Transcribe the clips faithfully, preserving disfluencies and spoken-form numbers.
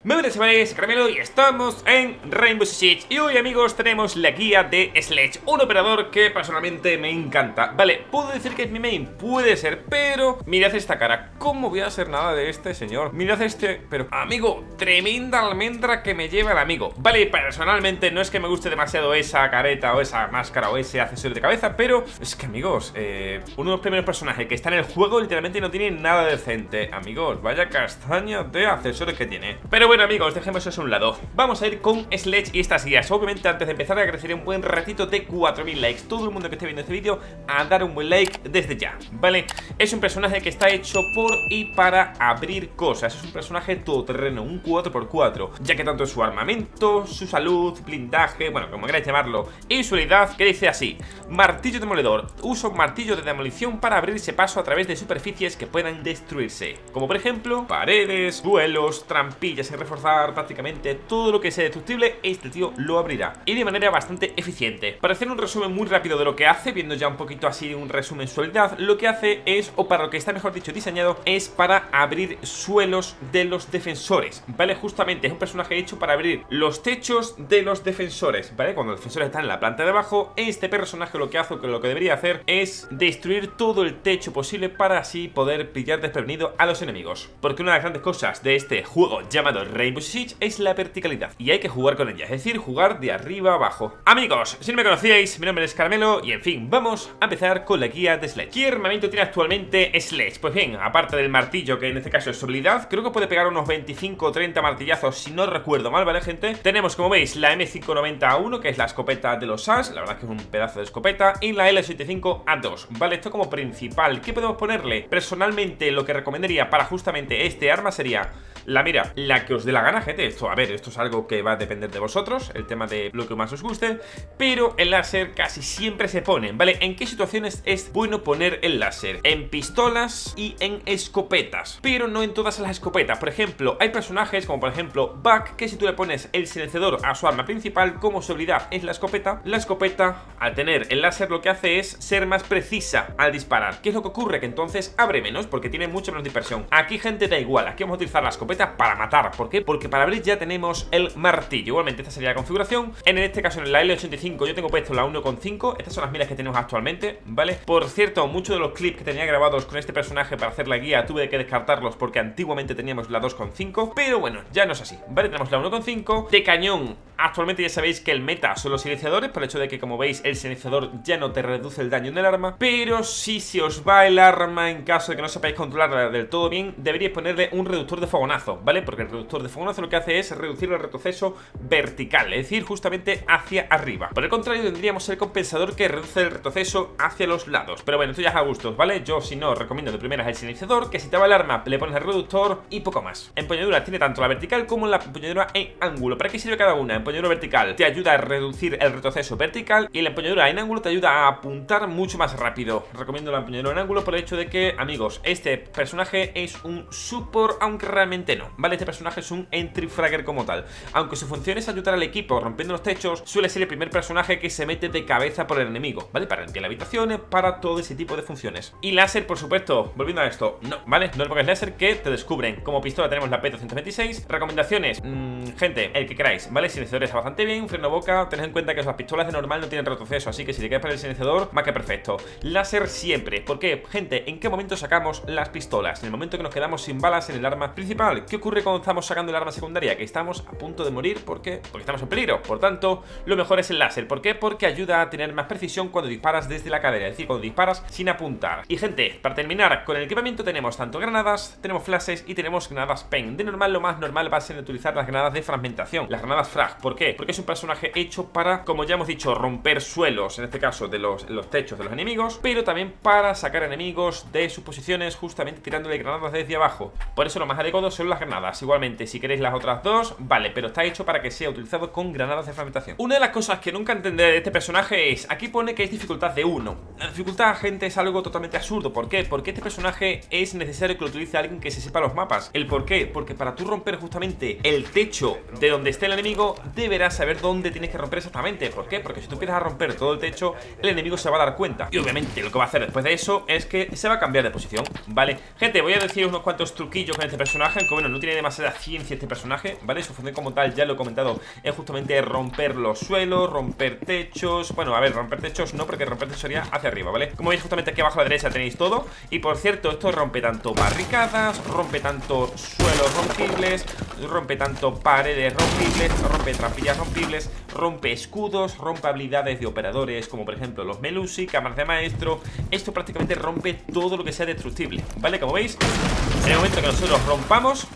Muy buenas chavales, Caramelo y estamos en Rainbow Six Siege. Y hoy amigos tenemos la guía de Sledge, un operador que personalmente me encanta. Vale, puedo decir que es mi main, puede ser, pero mirad esta cara. ¿Cómo voy a hacer nada de este señor? Mirad este, pero amigo, tremenda almendra que me lleva el amigo. Vale, personalmente no es que me guste demasiado esa careta o esa máscara o ese accesorio de cabeza, pero es que amigos, eh, uno de los primeros personajes que está en el juego literalmente no tiene nada decente. Amigos, vaya castaña de accesorios que tiene. Pero bueno amigos, dejemos eso a un lado. Vamos a ir con Sledge y estas guías. Obviamente antes de empezar agradeceré un buen ratito de cuatro mil likes. Todo el mundo que esté viendo este vídeo a dar un buen like desde ya, ¿vale? Es un personaje que está hecho por y para abrir cosas. Es un personaje todoterreno, un cuatro por cuatro, ya que tanto su armamento, su salud, blindaje, bueno, como queráis llamarlo, y su habilidad que dice así: martillo demoledor. Usa un martillo de demolición para abrirse paso a través de superficies que puedan destruirse, como por ejemplo paredes, duelos, trampillas y reforzar prácticamente todo lo que sea destructible. Este tío lo abrirá y de manera bastante eficiente. Para hacer un resumen muy rápido de lo que hace, viendo ya un poquito así un resumen su habilidad, lo que hace es, o para lo que está mejor dicho diseñado, es para abrir suelos de los defensores, ¿vale? Justamente es un personaje hecho para abrir los techos de los defensores, ¿vale? Cuando los defensores están en la planta de abajo, este personaje lo que hace, o que lo que debería hacer, es destruir todo el techo posible para así poder pillar desprevenido a los enemigos. Porque una de las grandes cosas de este juego llamado Rainbow Six Siege es la verticalidad, y hay que jugar con ella, es decir, jugar de arriba a abajo. Amigos, si no me conocíais, mi nombre es Caramelo y en fin, vamos a empezar con la guía de Sledge. ¿Qué armamento tiene actualmente Sledge? Pues bien, aparte del martillo, que en este caso es su habilidad, creo que puede pegar unos veinticinco o treinta martillazos si no recuerdo mal, ¿vale gente? Tenemos, como veis, la M cinco noventa A uno, que es la escopeta de los A S, la verdad que es un pedazo de escopeta, y la L setenta y cinco A dos, ¿vale? Esto como principal. ¿Qué podemos ponerle? Personalmente lo que recomendaría para justamente este arma sería la mira, la que os dé la gana, gente. Esto, a ver, esto es algo que va a depender de vosotros, el tema de lo que más os guste, pero el láser casi siempre se pone, ¿vale? ¿En qué situaciones es bueno poner el láser? En pistolas y en escopetas, pero no en todas las escopetas. Por ejemplo, hay personajes como por ejemplo Buck, que si tú le pones el silenciador a su arma principal, como su habilidad es la escopeta, la escopeta, al tener el láser, lo que hace es ser más precisa al disparar. ¿Qué es lo que ocurre? Que entonces abre menos, porque tiene mucha menos dispersión. Aquí, gente, da igual, aquí vamos a utilizar la escopeta para matar. ¿Por qué? Porque para abrir ya tenemos el martillo. Igualmente esta sería la configuración. En este caso en la L ochenta y cinco yo tengo puesto la uno coma cinco. Estas son las miras que tenemos actualmente, ¿vale? Por cierto, muchos de los clips que tenía grabados con este personaje para hacer la guía tuve que descartarlos porque antiguamente teníamos la dos coma cinco, pero bueno, ya no es así, ¿vale? Tenemos la uno coma cinco. De cañón, actualmente ya sabéis que el meta son los silenciadores, por el hecho de que, como veis, el silenciador ya no te reduce el daño en el arma, pero si se os va el arma en caso de que no sepáis controlarla del todo bien, deberíais ponerle un reductor de fogonazo, ¿vale? Porque el reductor de fogonazo lo que hace es reducir el retroceso vertical, es decir, justamente hacia arriba. Por el contrario, tendríamos el compensador que reduce el retroceso hacia los lados. Pero bueno, esto ya es a gustos, ¿vale? Yo, si no, recomiendo de primeras el silenciador, que si te va el arma, le pones el reductor y poco más. Empuñadura tiene tanto la vertical como la empuñadura en ángulo. ¿Para qué sirve cada una? Empuñadura vertical te ayuda a reducir el retroceso vertical y la empuñadura en ángulo te ayuda a apuntar mucho más rápido. Recomiendo la empuñadura en ángulo por el hecho de que, amigos, este personaje es un support, aunque realmente no, ¿vale? Este personaje es un entry fragger como tal. Aunque su función es ayudar al equipo rompiendo los techos, suele ser el primer personaje que se mete de cabeza por el enemigo, ¿vale? Para limpiar las habitaciones, para todo ese tipo de funciones. Y láser, por supuesto, volviendo a esto, no, ¿vale? No le pongáis láser que te descubren. Como pistola tenemos la P doscientos veintiséis. Recomendaciones, mmm, gente, el que queráis, ¿vale? Silenciador está bastante bien, freno boca. Tened en cuenta que las pistolas de normal no tienen retroceso, así que si te quedas para el silenciador, más que perfecto. Láser siempre. ¿Por qué? Gente, ¿en qué momento sacamos las pistolas? En el momento que nos quedamos sin balas en el arma principal. ¿Qué ocurre cuando estamos sacando el arma secundaria? Que estamos a punto de morir. ¿Por qué? Porque estamos en peligro. Por tanto, lo mejor es el láser. ¿Por qué? Porque ayuda a tener más precisión cuando disparas desde la cadera, es decir, cuando disparas sin apuntar. Y gente, para terminar con el equipamiento tenemos tanto granadas, tenemos flashes y tenemos granadas pen. De normal, lo más normal va a ser utilizar las granadas de fragmentación, las granadas frag. ¿Por qué? Porque es un personaje hecho para, como ya hemos dicho, romper suelos, en este caso de los, los techos de los enemigos, pero también para sacar enemigos de sus posiciones justamente tirándole granadas desde abajo. Por eso lo más adecuado son las granadas. Igualmente, si queréis las otras dos, vale, pero está hecho para que sea utilizado con granadas de fragmentación. Una de las cosas que nunca entenderé de este personaje es, aquí pone que es dificultad de uno. La dificultad, gente, es algo totalmente absurdo. ¿Por qué? Porque este personaje es necesario que lo utilice alguien que se sepa los mapas. ¿El por qué? Porque para tú romper justamente el techo de donde esté el enemigo, deberás saber dónde tienes que romper exactamente. ¿Por qué? Porque si tú empiezas a romper todo el techo, el enemigo se va a dar cuenta. Y obviamente lo que va a hacer después de eso es que se va a cambiar de posición, ¿vale? Gente, voy a decir unos cuantos truquillos con este personaje, aunque bueno, no tiene demasiada ciencia este personaje, ¿vale? Su función como tal, ya lo he comentado, es justamente romper los suelos, romper techos. Bueno, a ver, romper techos no, porque romper techos sería hacia arriba, ¿vale? Como veis, justamente aquí abajo a la derecha tenéis todo. Y por cierto, esto rompe tanto barricadas, rompe tanto suelos rompibles, rompe tanto paredes rompibles, rompe trampillas rompibles, rompe escudos, rompe habilidades de operadores, como por ejemplo los Melusi, cámaras de maestro. Esto prácticamente rompe todo lo que sea destructible, ¿vale? Como veis, en el momento que nosotros rompamos,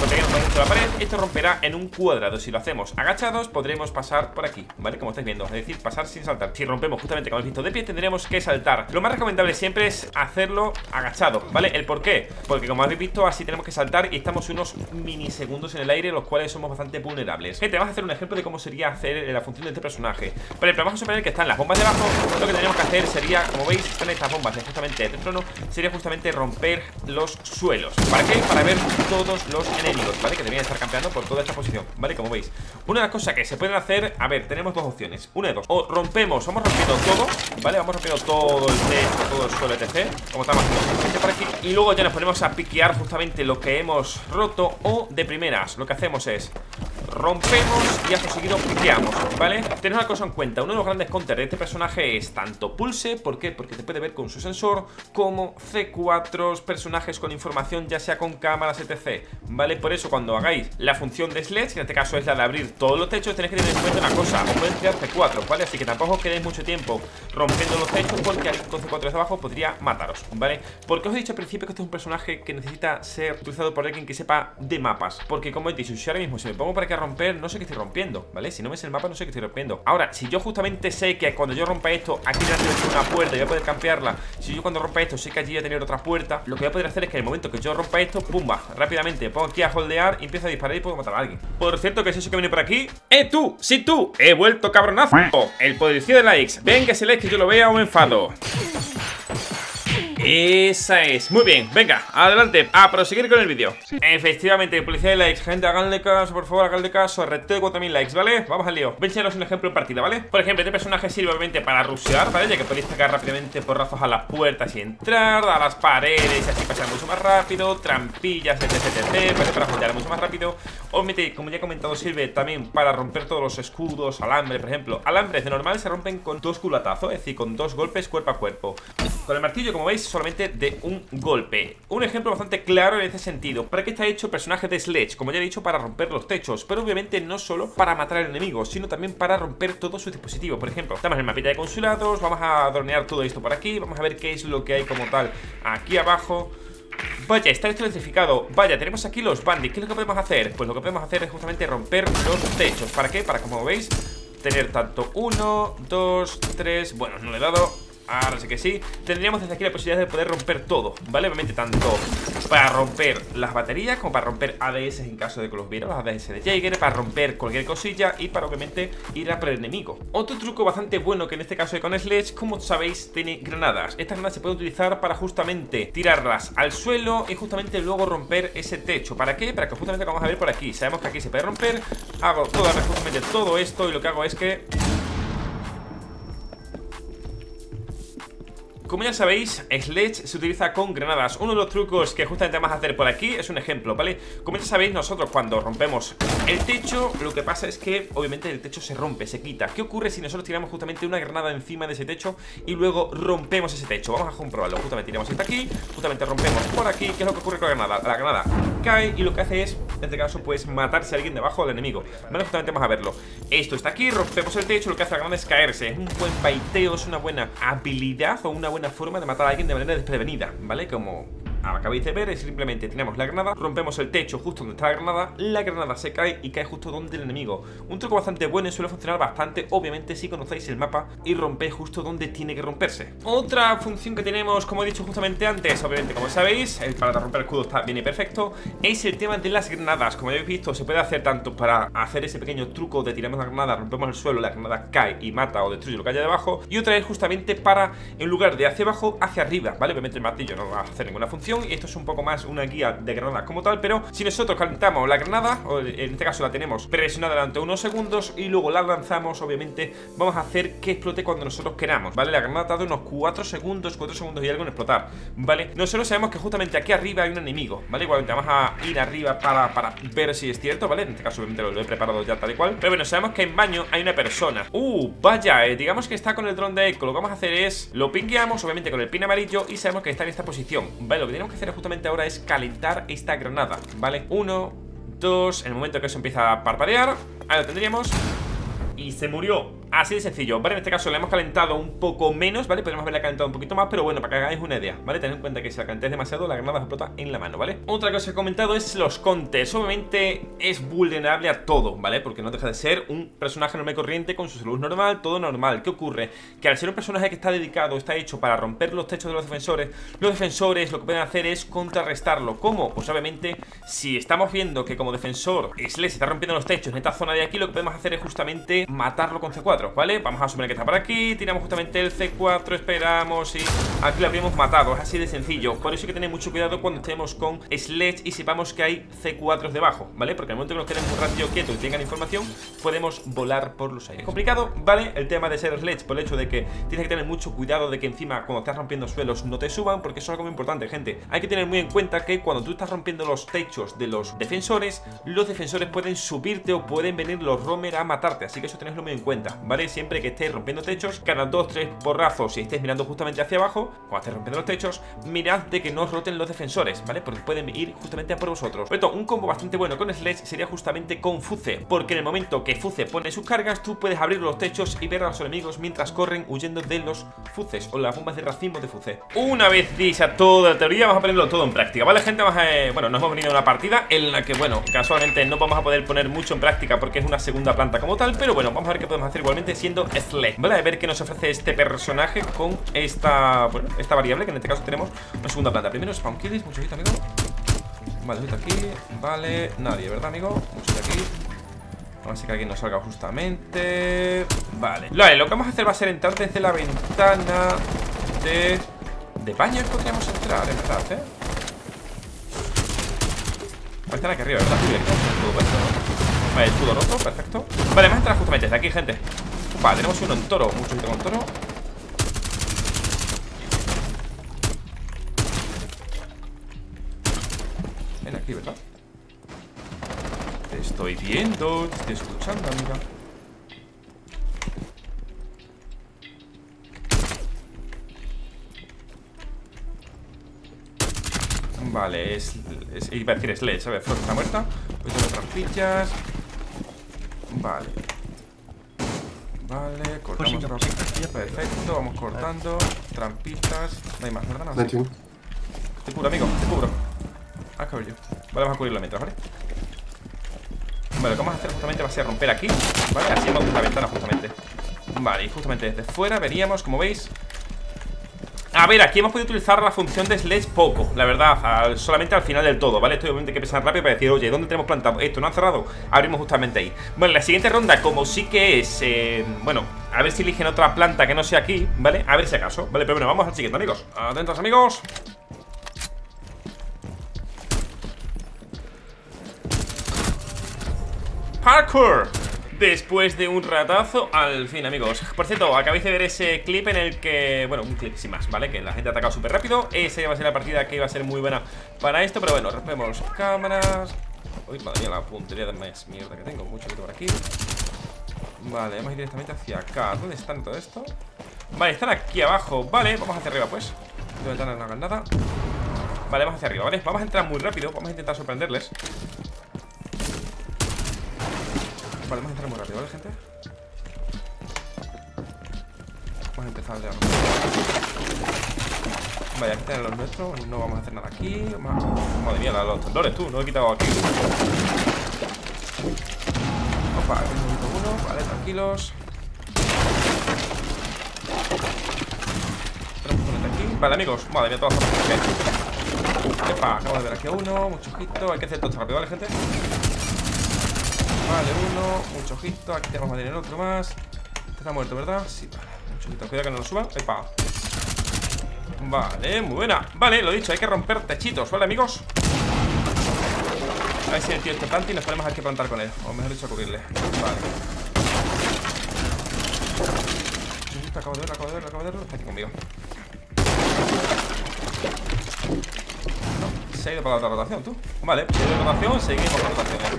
la pared, esto romperá en un cuadrado. Si lo hacemos agachados, podremos pasar por aquí, ¿vale? Como estáis viendo, es decir, pasar sin saltar. Si rompemos justamente como habéis visto de pie, tendremos que saltar. Lo más recomendable siempre es hacerlo agachado, ¿vale? ¿El por qué? Porque como habéis visto, así tenemos que saltar y estamos unos minisegundos en el aire, los cuales somos bastante vulnerables. Gente, vamos a hacer un ejemplo de cómo sería hacer la función de este personaje. Vale, pero vamos a suponer que están las bombas debajo. Lo que tenemos que hacer sería, como veis, están estas bombas de justamente de trono, sería justamente romper los suelos. ¿Para qué? Para ver todos los enemigos, ¿vale? Que deberían estar campeando por toda esta posición, ¿vale? Como veis, una de las cosas que se pueden hacer, a ver, tenemos dos opciones, una de dos, o rompemos, vamos rompiendo todo, ¿vale? Vamos rompiendo todo el techo, todo el suelo, etcétera, como estamos haciendo por aquí, y luego ya nos ponemos a piquear justamente lo que hemos roto. O de primeras, lo que hacemos es rompemos y acto seguido piqueamos, ¿vale? Tened una cosa en cuenta, uno de los grandes counters de este personaje es tanto Pulse, ¿por qué? Porque te puede ver con su sensor, como C cuatro, personajes con información, ya sea con cámaras, etcétera, ¿vale? Por eso cuando hagáis la función de Sledge, que en este caso es la de abrir todos los techos, tenéis que tener en cuenta una cosa, os pueden tirar C cuatro, ¿vale? Así que tampoco os quedéis mucho tiempo rompiendo los techos, porque alguien con C cuatro desde abajo podría mataros, ¿vale? Porque os he dicho al principio que este es un personaje que necesita ser utilizado por alguien que sepa de mapas, porque como he dicho, si ahora mismo si me pongo para que a romper, no sé qué estoy rompiendo, ¿vale? Si no ves el mapa, no sé qué estoy rompiendo. Ahora, si yo justamente sé que cuando yo rompa esto, aquí delante voy a tener una puerta y voy a poder campearla, si yo cuando rompa esto sé que allí voy a tener otra puerta, lo que voy a poder hacer es que en el momento que yo rompa esto, pumba, rápidamente me pongo aquí a holdear y empiezo a disparar y puedo matar a alguien. Por cierto, ¿qué es eso que viene por aquí? ¡Eh, tú! ¡Sí, tú! ¡He vuelto, cabronazo! El policía de likes. Venga, ese like que yo lo vea o me enfado. Esa es, muy bien, venga, adelante, a proseguir con el vídeo. Efectivamente, policía de likes, gente, háganle caso, por favor, háganle caso, reto de cuatro mil likes, ¿vale? Vamos al lío, voy a enseñaros un ejemplo en partida, ¿vale? Por ejemplo, este personaje sirve obviamente para rushear, ¿vale? Ya que podéis pegar rápidamente porrazos a las puertas y entrar, a las paredes y así pasar mucho más rápido, trampillas, etc, etc, ¿vale? Para holdear mucho más rápido. Obviamente, como ya he comentado, sirve también para romper todos los escudos, alambre, por ejemplo. Alambres de normal se rompen con dos culatazos, es decir, con dos golpes cuerpo a cuerpo. Con el martillo, como veis, solamente de un golpe. Un ejemplo bastante claro en este sentido. ¿Para qué está hecho el personaje de Sledge? Como ya he dicho, para romper los techos, pero obviamente no solo para matar al enemigo, sino también para romper todo su dispositivo. Por ejemplo, estamos en el mapita de consulados, vamos a dronear todo esto por aquí, vamos a ver qué es lo que hay como tal aquí abajo. Vaya, está esto electrificado. Vaya, tenemos aquí los bandits. ¿Qué es lo que podemos hacer? Pues lo que podemos hacer es justamente romper los techos. ¿Para qué? Para, como veis, tener tanto uno, dos, tres. Bueno, no le he dado. Ahora sí que sí. Tendríamos desde aquí la posibilidad de poder romper todo, ¿vale? Obviamente tanto para romper las baterías como para romper A D S en caso de que los viera, los A D S de Jaeger, para romper cualquier cosilla y para obviamente ir a por el enemigo. Otro truco bastante bueno que en este caso de con Sledge, como sabéis, tiene granadas. Estas granadas se pueden utilizar para justamente tirarlas al suelo y justamente luego romper ese techo. ¿Para qué? Para que justamente, como vamos a ver por aquí, sabemos que aquí se puede romper. Hago toda, justamente todo esto y lo que hago es que... Como ya sabéis, Sledge se utiliza con granadas. Uno de los trucos que justamente vamos a hacer por aquí es un ejemplo, ¿vale? Como ya sabéis, nosotros cuando rompemos el techo, lo que pasa es que obviamente el techo se rompe, se quita. ¿Qué ocurre si nosotros tiramos justamente una granada encima de ese techo y luego rompemos ese techo? Vamos a comprobarlo. Justamente tiramos esta aquí, justamente rompemos por aquí. ¿Qué es lo que ocurre con la granada? La granada cae y lo que hace es, en este caso, pues matarse a alguien debajo del enemigo, ¿vale? Justamente vamos a verlo. Esto está aquí, rompemos el techo, lo que hace la granada es caerse. Es un buen baiteo, es una buena habilidad o una buena Buena forma de matar a alguien de manera desprevenida, ¿vale? Como acabáis de ver, es simplemente tiramos la granada, rompemos el techo justo donde está la granada, la granada se cae y cae justo donde el enemigo. Un truco bastante bueno y suele funcionar bastante, obviamente, si conocéis el mapa y rompéis justo donde tiene que romperse. Otra función que tenemos, como he dicho justamente antes, obviamente, como sabéis, el para romper el escudo está bien y perfecto, es el tema de las granadas. Como ya habéis visto, se puede hacer tanto para hacer ese pequeño truco de tiramos la granada, rompemos el suelo, la granada cae y mata o destruye lo que haya debajo, y otra es justamente para, en lugar de hacia abajo, hacia arriba, ¿vale? Obviamente el martillo no va a hacer ninguna función, información. Y esto es un poco más una guía de granadas como tal. Pero si nosotros calentamos la granada, o en este caso la tenemos presionada durante unos segundos y luego la lanzamos, obviamente vamos a hacer que explote cuando nosotros queramos, ¿vale? La granada tarda unos cuatro segundos, cuatro segundos y algo en explotar, ¿vale? Nosotros sabemos que justamente aquí arriba hay un enemigo, ¿vale? Igualmente vamos a ir arriba para, para ver si es cierto, ¿vale? En este caso obviamente lo, lo he preparado ya tal y cual. Pero bueno, sabemos que en baño hay una persona. Uh, vaya, eh, digamos que está con el dron de eco. Lo que vamos a hacer es, lo pingueamos obviamente con el pin amarillo y sabemos que está en esta posición, ¿vale? Lo que tenemos que hacer justamente ahora es calentar esta granada, ¿vale? Uno, dos, en el momento que eso empieza a parpadear, ahí lo tendríamos. Y se murió. Así de sencillo, ¿vale? En este caso le hemos calentado un poco menos, ¿vale? Podríamos haberla calentado un poquito más, pero bueno, para que hagáis una idea, ¿vale? Tened en cuenta que si la calentáis demasiado, la granada explota en la mano, ¿vale? Otra cosa que he comentado es los contes. Obviamente es vulnerable a todo, ¿vale? Porque no deja de ser un personaje normal y corriente con su salud normal, todo normal. ¿Qué ocurre? Que al ser un personaje que está dedicado, está hecho para romper los techos de los defensores, los defensores lo que pueden hacer es contrarrestarlo. ¿Cómo? Pues obviamente, si estamos viendo que como defensor Sledge está rompiendo los techos en esta zona de aquí, lo que podemos hacer es justamente matarlo con C cuatro, ¿vale? Vamos a asumir que está por aquí, tiramos justamente el C cuatro, esperamos y aquí lo habríamos matado. Es así de sencillo. Por eso hay que tener mucho cuidado cuando estemos con Sledge y sepamos que hay C cuatro debajo, ¿vale? Porque al momento que nos quedemos un ratillo quieto y tengan información, podemos volar por los aires. Complicado, ¿vale? El tema de ser Sledge por el hecho de que tienes que tener mucho cuidado de que encima cuando estás rompiendo suelos no te suban, porque eso es algo muy importante, gente. Hay que tener muy en cuenta que cuando tú estás rompiendo los techos de los defensores, los defensores pueden subirte o pueden venir los romer a matarte, así que eso tenedlo muy en cuenta, ¿vale? Siempre que estéis rompiendo techos, cada dos, tres porrazos y estéis mirando justamente hacia abajo, cuando estéis rompiendo los techos, mirad de que no os roten los defensores, ¿vale? Porque pueden ir justamente a por vosotros. Por esto, un combo bastante bueno con Sledge sería justamente con Fuze, porque en el momento que Fuze pone sus cargas, tú puedes abrir los techos y ver a los enemigos mientras corren huyendo de los Fuzes o las bombas de racimo de Fuze. Una vez dicha toda la teoría, vamos a ponerlo todo en práctica, ¿vale, gente? Vamos a, eh, bueno, nos hemos venido a una partida en la que, bueno, casualmente no vamos a poder poner mucho en práctica porque es una segunda planta como tal, pero bueno, vamos a ver qué podemos hacer igualmente siendo Sledge, ¿vale? A ver qué nos ofrece este personaje con esta, bueno, esta variable, que en este caso tenemos una segunda planta. Primero spawn kills, mucho hit, amigo. Vale, hit aquí, vale, nadie, ¿verdad, amigo? Mucho de aquí. Vamos a ver que alguien nos salga justamente. Vale, vale, lo que vamos a hacer va a ser entrar desde la ventana de... de baños podríamos entrar, en verdad, ¿eh? Va a estar aquí arriba, ¿verdad? Vale, escudo roto, perfecto. Vale, vamos a entrar justamente desde aquí, gente. Upa, tenemos uno en toro, mucho hito con toro. Ven aquí, ¿verdad? Te estoy viendo, te estoy escuchando, amiga. Vale, es, es iba a decir Sledge, ¿sabes? Flor está muerta. Voy a tener trampillas. Vale. Vale, cortamos trampillas, perfecto, vamos cortando. Trampitas, no hay más, ¿verdad? No, sí. Te cubro, amigo, te cubro. Ah, cabrón. Vale, vamos a cubrirlo mientras, ¿vale? Vale, lo que vamos a hacer justamente va a ser romper aquí, ¿vale? Así hemos la ventana justamente. Vale, y justamente desde fuera veríamos, como veis. A ver, aquí hemos podido utilizar la función de Sledge poco, la verdad, al, solamente al final del todo, ¿vale? Esto obviamente hay que pensar rápido para decir, oye, ¿dónde tenemos plantado? Esto no han cerrado, abrimos justamente ahí. Bueno, la siguiente ronda, como sí que es, eh, bueno, a ver si eligen otra planta que no sea aquí, ¿vale? A ver si acaso, ¿vale? Pero bueno, vamos al siguiente, amigos. Atentos, amigos. Parkour. Después de un ratazo, al fin, amigos. Por cierto, acabáis de ver ese clip en el que... Bueno, un clip sin más, ¿vale? Que la gente ha atacado súper rápido. Esa iba a ser la partida que iba a ser muy buena para esto. Pero bueno, rompemos cámaras. Uy, madre mía, la puntería de más mierda que tengo. Mucho por aquí. Vale, vamos a ir directamente hacia acá. ¿Dónde están todo esto? Vale, están aquí abajo. Vale, vamos hacia arriba, pues. No ventanas, no hagan nada. Vale, vamos hacia arriba, ¿vale? Vamos a entrar muy rápido. Vamos a intentar sorprenderles. Vale, vamos a entrar muy rápido, ¿vale, gente? Vamos a empezar ya. Vale, aquí tienen los nuestros. No vamos a hacer nada aquí. Madre mía, los tendores, tú. No he quitado aquí. Opa, aquí un uno. Vale, tranquilos. Tenemos un aquí. Vale, amigos. Madre mía, todas las cosas que... Epa, acabo de ver aquí a uno. Mucho ojito. Hay que hacer todo esto rápido, ¿vale, gente? Vale, uno, mucho ojito. Aquí tenemos más dinero, otro más. Este está muerto, ¿verdad? Sí, vale, mucho ojito. Cuidado que no lo suban. Epa. Vale, muy buena. Vale, lo dicho, hay que romper techitos, ¿vale, amigos? A ver si el tío este planta y nos ponemos aquí a plantar con él. O mejor dicho, a cubrirle. Vale. Te acabo de ver, acabo de ver, acabo de ver. Está aquí conmigo. No, se ha ido para la otra rotación, tú. Vale, se ha ido de rotación, seguimos con rotaciones.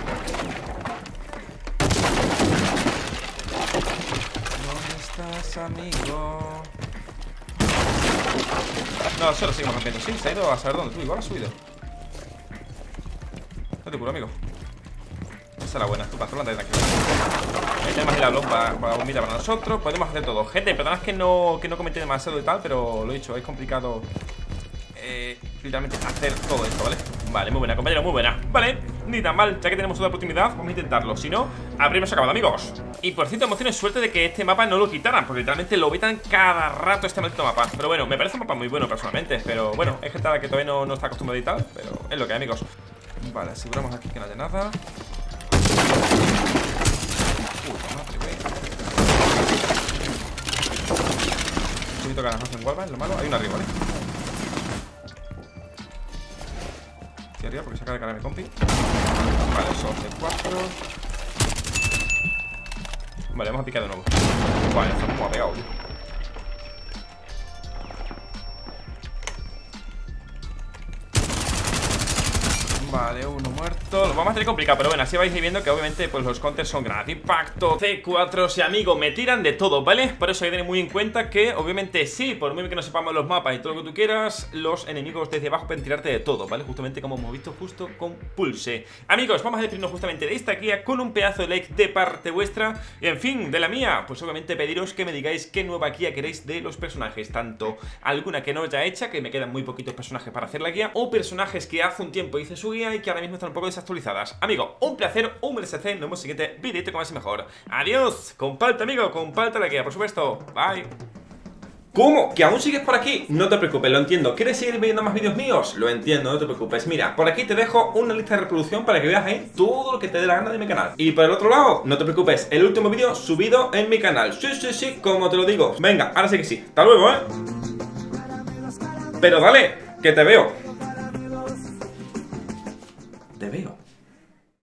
¿Dónde estás, amigo? No, solo seguimos rompiendo. Sí, se ha ido a saber dónde, tú. Igual ha subido. No te curo, amigo. Esa es la buena, tú patrona, tranquilo. Ahí tenemos ahí la blog para, para bombita para nosotros. Podemos hacer todo. Gente, perdonad que no, que no comenté demasiado y tal, pero lo he dicho, es complicado eh, literalmente hacer todo esto, ¿vale? Vale, muy buena, compañero, muy buena. Vale, ni tan mal, ya que tenemos otra oportunidad, vamos a intentarlo. Si no, habríamos acabado, amigos. Y por cierto, emociones, suerte de que este mapa no lo quitaran, porque literalmente lo vetan cada rato este maldito mapa. Pero bueno, me parece un mapa muy bueno personalmente. Pero bueno, es gente a la que todavía no, no está acostumbrada y tal, pero es lo que hay, amigos. Vale, aseguramos aquí que no haya nada. Puta madre, güey. Un poquito ganas, no hacen wallbang, lo malo. Hay una arriba, ¿vale? Aquí arriba porque se acaba de cargar mi compi. Vale, son C cuatro. Vale, vamos a picar de nuevo. Vale, está como apegado, tío. Vale, uno muerto. Lo vamos a tener complicado, pero bueno, así vais viendo que obviamente pues los counters son granada de impacto, C cuatro, y amigo, me tiran de todo, ¿vale? Por eso hay que tener muy en cuenta que obviamente sí, por muy bien que no sepamos los mapas y todo lo que tú quieras, los enemigos desde abajo pueden tirarte de todo, ¿vale? Justamente como hemos visto justo con Pulse. Amigos, vamos a despedirnos justamente de esta guía con un pedazo de like de parte vuestra. Y en fin, de la mía, pues obviamente pediros que me digáis qué nueva guía queréis de los personajes, tanto alguna que no haya hecha, que me quedan muy poquitos personajes para hacer la guía, o personajes que hace un tiempo hice su guía y que ahora mismo están un poco desactualizadas. Amigo, un placer, un M S C, nos vemos en el siguiente videito como es mejor. Adiós, comparte, amigo, comparte la guía, por supuesto. Bye. ¿Cómo? ¿Que aún sigues por aquí? No te preocupes, lo entiendo. ¿Quieres seguir viendo más vídeos míos? Lo entiendo, no te preocupes. Mira, por aquí te dejo una lista de reproducción para que veas ahí todo lo que te dé la gana de mi canal. Y por el otro lado, no te preocupes, el último vídeo subido en mi canal. Sí, sí, sí, como te lo digo. Venga, ahora sí que sí. Hasta luego, ¿eh? Pero dale, que te veo. Te veo.